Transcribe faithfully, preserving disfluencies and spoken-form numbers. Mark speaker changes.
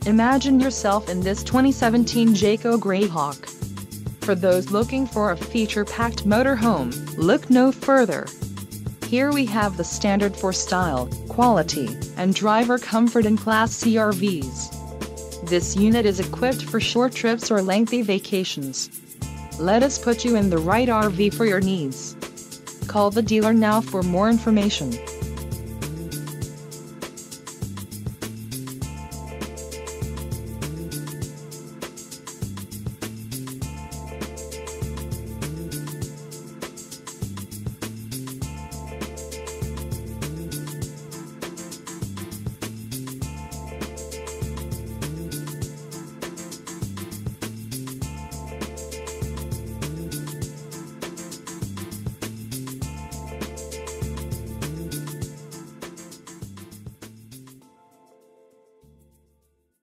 Speaker 1: Imagine yourself in this twenty seventeen JAYCO GREYHAWK. For those looking for a feature-packed motorhome, look no further. Here we have the standard for style, quality, and driver comfort in Class C R Vs. This unit is equipped for short trips or lengthy vacations. Let us put you in the right R V for your needs. Call the dealer now for more information.